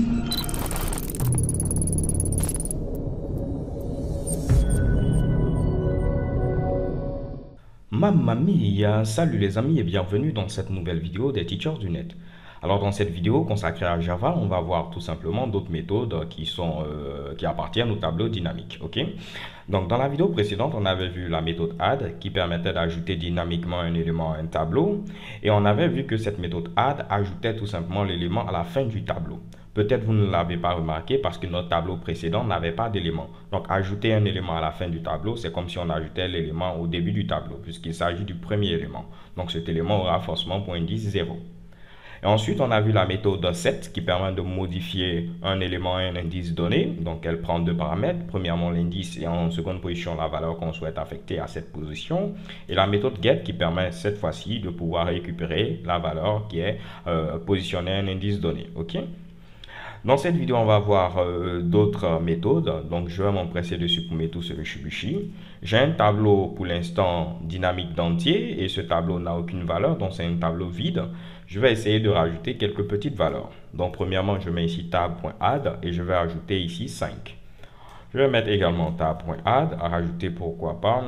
Mamma mia, salut les amis et bienvenue dans cette nouvelle vidéo des Teachers du Net. Alors dans cette vidéo consacrée à Java, on va voir tout simplement d'autres méthodes qui appartiennent au tableau dynamique. Ok. Donc dans la vidéo précédente, on avait vu la méthode add qui permettait d'ajouter dynamiquement un élément à un tableau. Et on avait vu que cette méthode add ajoutait tout simplement l'élément à la fin du tableau. Peut-être vous ne l'avez pas remarqué parce que notre tableau précédent n'avait pas d'élément. Donc ajouter un élément à la fin du tableau, c'est comme si on ajoutait l'élément au début du tableau puisqu'il s'agit du premier élément. Donc cet élément aura forcément pour indice 0. Et ensuite, on a vu la méthode set qui permet de modifier un élément et un indice donné. Donc elle prend deux paramètres. Premièrement l'indice et en seconde position la valeur qu'on souhaite affecter à cette position. Et la méthode get qui permet cette fois-ci de pouvoir récupérer la valeur qui est positionnée à un indice donné. Ok. Dans cette vidéo, on va voir d'autres méthodes. Donc, je vais m'empresser de supprimer tout ce Shibushi. J'ai un tableau pour l'instant dynamique d'entier et ce tableau n'a aucune valeur, donc c'est un tableau vide. Je vais essayer de rajouter quelques petites valeurs. Donc, premièrement, je mets ici tab.add et je vais ajouter ici 5. Je vais mettre également tab.add, à rajouter pourquoi pas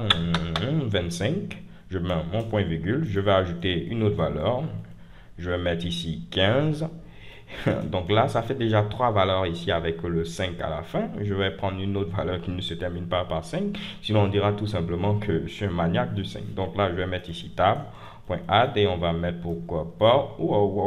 25. Je mets mon point virgule, je vais ajouter une autre valeur. Je vais mettre ici 15. Donc là, ça fait déjà 3 valeurs ici avec le 5 à la fin. Je vais prendre une autre valeur qui ne se termine pas par 5. Sinon, on dira tout simplement que je suis un maniaque du 5. Donc là, je vais mettre ici tab.add et on va mettre pourquoi pas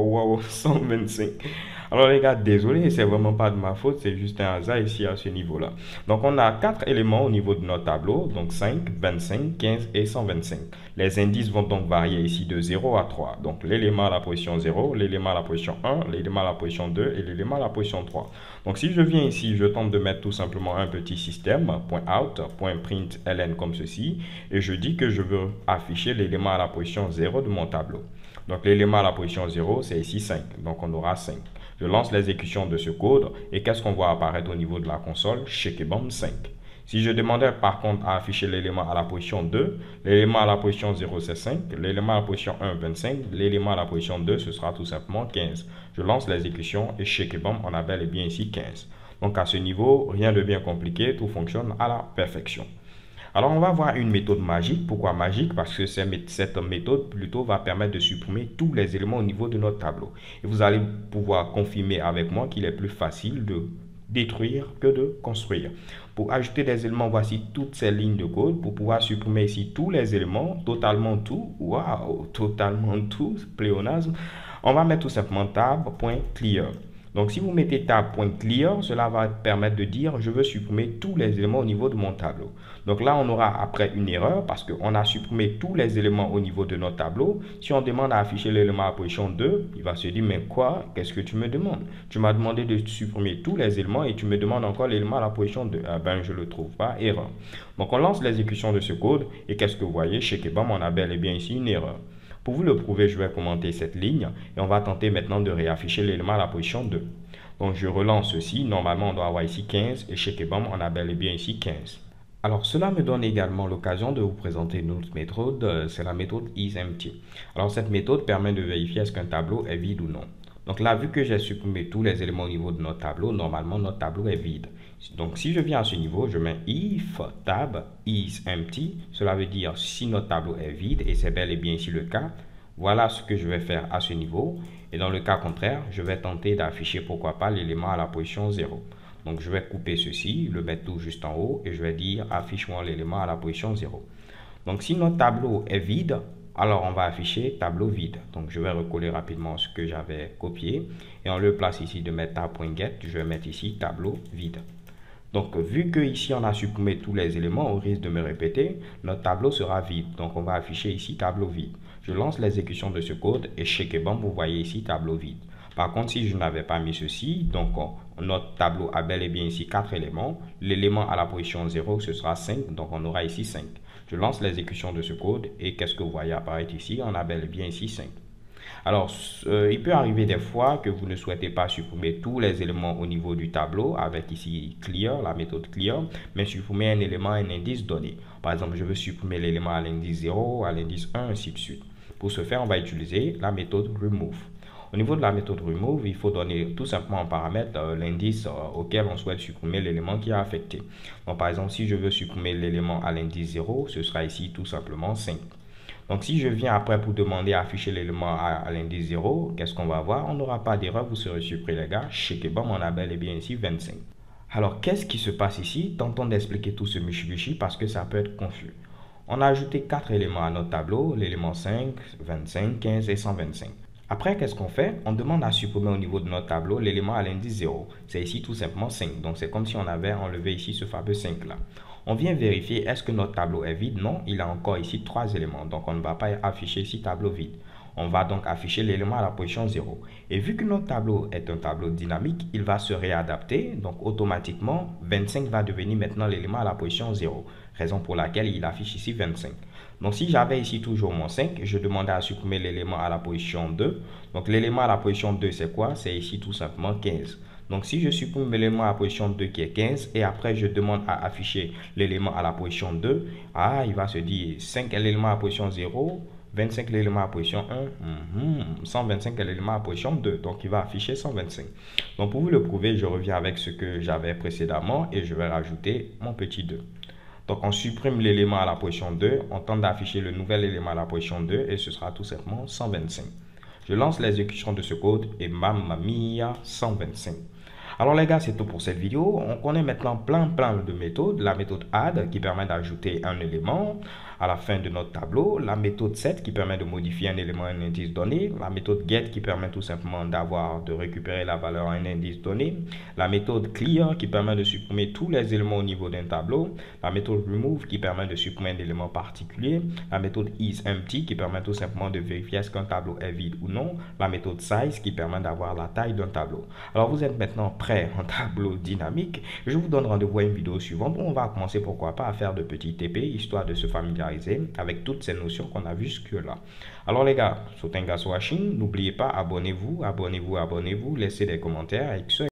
125. Alors les gars, désolé, c'est vraiment pas de ma faute, c'est juste un hasard ici à ce niveau-là. Donc on a 4 éléments au niveau de notre tableau, donc 5, 25, 15 et 125. Les indices vont donc varier ici de 0 à 3. Donc l'élément à la position 0, l'élément à la position 1, l'élément à la position 2 et l'élément à la position 3. Donc si je viens ici, je tente de mettre tout simplement un petit système, .out, .println comme ceci, et je dis que je veux afficher l'élément à la position 0 de mon tableau. Donc l'élément à la position 0, c'est ici 5, donc on aura 5. Je lance l'exécution de ce code et qu'est-ce qu'on voit apparaître au niveau de la console? Shekebam 5. Si je demandais par contre à afficher l'élément à la position 2, l'élément à la position 0 c'est 5, l'élément à la position 1 25, l'élément à la position 2 ce sera tout simplement 15. Je lance l'exécution et Shekebam on a bel et bien ici 15. Donc à ce niveau, rien de bien compliqué, tout fonctionne à la perfection. Alors, on va voir une méthode magique. Pourquoi magique? Parce que cette méthode plutôt va permettre de supprimer tous les éléments au niveau de notre tableau. Et vous allez pouvoir confirmer avec moi qu'il est plus facile de détruire que de construire. Pour ajouter des éléments, voici toutes ces lignes de code. Pour pouvoir supprimer ici tous les éléments, totalement tout. Waouh, totalement tout, pléonasme. On va mettre tout simplement tab.clear. Donc, si vous mettez tab.clear, cela va permettre de dire je veux supprimer tous les éléments au niveau de mon tableau. Donc là, on aura après une erreur parce qu'on a supprimé tous les éléments au niveau de notre tableau. Si on demande à afficher l'élément à position 2, il va se dire mais quoi? Qu'est-ce que tu me demandes? Tu m'as demandé de supprimer tous les éléments et tu me demandes encore l'élément à la position 2. Ah ben, je ne le trouve pas, erreur. Donc, on lance l'exécution de ce code et qu'est-ce que vous voyez? Chez Kebam, on a bel et bien ici une erreur. Pour vous le prouver, je vais commenter cette ligne et on va tenter maintenant de réafficher l'élément à la position 2. Donc, je relance ceci. Normalement, on doit avoir ici 15 et chez Kebam, on a bel et bien ici 15. Alors, cela me donne également l'occasion de vous présenter une autre méthode, c'est la méthode isEmpty. Alors, cette méthode permet de vérifier est-ce qu'un tableau est vide ou non. Donc là, vu que j'ai supprimé tous les éléments au niveau de notre tableau, normalement, notre tableau est vide. Donc, si je viens à ce niveau, je mets if tab isEmpty. Cela veut dire si notre tableau est vide, et c'est bel et bien ici le cas, voilà ce que je vais faire à ce niveau. Et dans le cas contraire, je vais tenter d'afficher, pourquoi pas, l'élément à la position 0. Donc, je vais couper ceci, le mettre tout juste en haut, et je vais dire affiche-moi l'élément à la position 0. Donc, si notre tableau est vide, alors on va afficher tableau vide. Donc, je vais recoller rapidement ce que j'avais copié. Et en lieu place ici de mettre tab.get, je vais mettre ici tableau vide. Donc, vu que ici on a supprimé tous les éléments, au risque de me répéter, notre tableau sera vide. Donc, on va afficher ici tableau vide. Je lance l'exécution de ce code et chez Kebam, vous voyez ici tableau vide. Par contre, si je n'avais pas mis ceci, donc notre tableau a bel et bien ici 4 éléments. L'élément à la position 0, ce sera 5, donc on aura ici 5. Je lance l'exécution de ce code et qu'est-ce que vous voyez apparaître ici? On a bel et bien ici 5. Alors, il peut arriver des fois que vous ne souhaitez pas supprimer tous les éléments au niveau du tableau avec ici clear, la méthode clear, mais supprimer un élément, un indice donné. Par exemple, je veux supprimer l'élément à l'indice 0, à l'indice 1, ainsi de suite. Pour ce faire, on va utiliser la méthode remove. Au niveau de la méthode remove, il faut donner tout simplement en paramètre l'indice auquel on souhaite supprimer l'élément qui est affecté. Donc par exemple, si je veux supprimer l'élément à l'indice 0, ce sera ici tout simplement 5. Donc si je viens après pour demander à afficher l'élément à l'indice 0, qu'est-ce qu'on va voir? On n'aura pas d'erreur, vous serez surpris les gars. Checkez-bon, on a bel et bien ici 25. Alors qu'est-ce qui se passe ici? Tentons d'expliquer tout ce michi parce que ça peut être confus. On a ajouté 4 éléments à notre tableau, l'élément 5, 25, 15 et 125. Après, qu'est-ce qu'on fait? On demande à supprimer au niveau de notre tableau l'élément à l'indice 0. C'est ici tout simplement 5. Donc c'est comme si on avait enlevé ici ce fameux 5 là. On vient vérifier est-ce que notre tableau est vide? Non, il a encore ici 3 éléments. Donc on ne va pas afficher ici tableau vide. On va donc afficher l'élément à la position 0. Et vu que notre tableau est un tableau dynamique, il va se réadapter. Donc automatiquement, 25 va devenir maintenant l'élément à la position 0. Raison pour laquelle il affiche ici 25. Donc si j'avais ici toujours mon 5, je demandais à supprimer l'élément à la position 2. Donc l'élément à la position 2 c'est quoi? C'est ici tout simplement 15. Donc si je supprime l'élément à la position 2 qui est 15 et après je demande à afficher l'élément à la position 2, il va se dire 5 est l'élément à la position 0, 25 l'élément à position 1, 125 est l'élément à position 2, donc il va afficher 125. Donc pour vous le prouver, je reviens avec ce que j'avais précédemment et je vais rajouter mon petit 2. Donc on supprime l'élément à la position 2, on tente d'afficher le nouvel élément à la position 2 et ce sera tout simplement 125. Je lance l'exécution de ce code et mamma mia 125. Alors les gars, c'est tout pour cette vidéo. On connaît maintenant plein de méthodes. La méthode add qui permet d'ajouter un élément à la fin de notre tableau. La méthode set qui permet de modifier un élément à un indice donné. La méthode get qui permet tout simplement de récupérer la valeur à un indice donné. La méthode clear qui permet de supprimer tous les éléments au niveau d'un tableau. La méthode remove qui permet de supprimer un élément particulier. La méthode isEmpty qui permet tout simplement de vérifier est-ce qu'un tableau est vide ou non. La méthode size qui permet d'avoir la taille d'un tableau. Alors vous êtes maintenant prêt en tableau dynamique. Je vous donne rendez-vous à une vidéo suivante où on va commencer pourquoi pas à faire de petits TP histoire de se familiariser avec toutes ces notions qu'on a vues jusque-là. Alors les gars, Sotenga Swashing, n'oubliez pas, abonnez-vous, laissez des commentaires et